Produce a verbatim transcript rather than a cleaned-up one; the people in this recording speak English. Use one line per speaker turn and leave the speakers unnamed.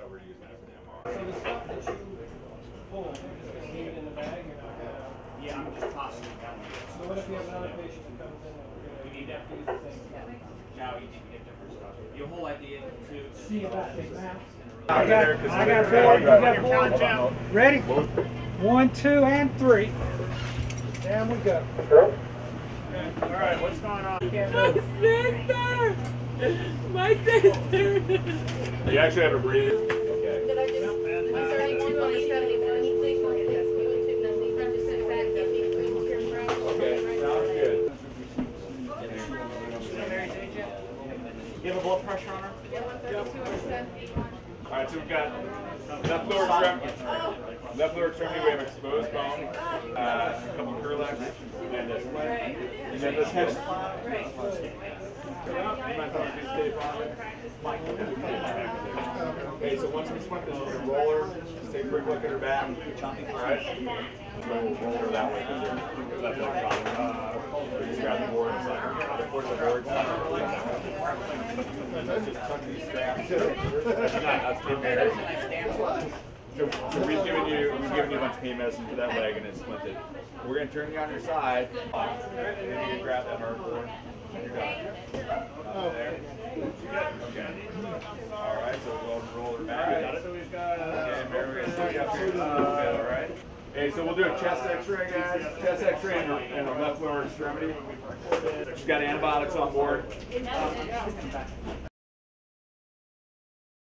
we're using that for the M R.
So the stuff that you pull, you're just going to leave it in the bag? You're not going to...
Yeah, I'm just tossing it down.
So what if you have another patient that comes in and we're going to
We need
have
that.
to use the same stuff?
No, you need to get different stuff. The whole idea to
See about big mouth.
I got, I got four, you got four. Ready? One, two, and three. Down we go.
All right, what's going on?
My sister! My sister!
You actually have a breather. Okay.
Did I just... I'm sorry, two on the seventy, please look at this. You and two, no, please, I'm just sitting back, give me three more here, right?
Okay, sounds good. You have a blood pressure on her?
Yeah, one thirty-two on seventy-one.
All right, so we've got left lower extremity. Left lower extremity, we have exposed bone, uh, a couple curlex, and this one. And then this hip. Okay, so once we squint this, we're going to roll her. Just take a quick look at her back. All right? We'll roll her that way because her left leg dropped. Uh, just grab the board. It's like, the board's the board. Let's just tuck these straps. That's not, that's pain medicine. So, so we've given you, we've given you a bunch of pain medicine for that leg and it's splinted. We're going to turn you on your side. And then you can grab that hardcore. You're done. Oh. There. Okay. All right, so we'll roll her back. Okay, Mary, we're going to stick you up here just a little bit, all right? Okay, so we'll do a chest x-ray, guys. Chest x-ray and, and a left lower extremity. She's got antibiotics on board.